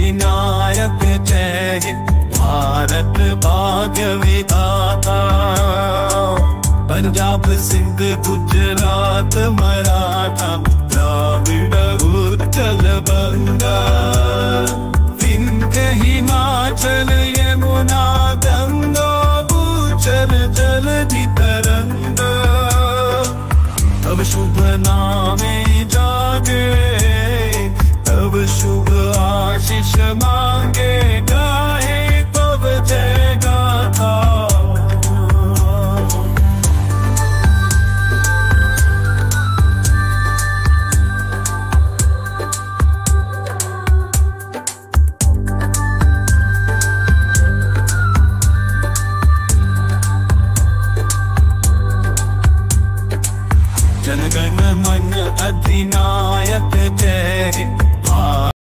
अधिनायक जय हिंद, भारत भाग्य विधाता। पंजाब सिंध गुजरात मराठा, द्राविड़ उत्कल बंगा, विंध्य हिमाचल यमुना गंगा, उच्चल जलधि तरंगा। तब शुभ नामे जागे, तब शुभ आशीष मांगे, गाए तब जय गाथा। जनगण मन अधिनायक जय हिंद।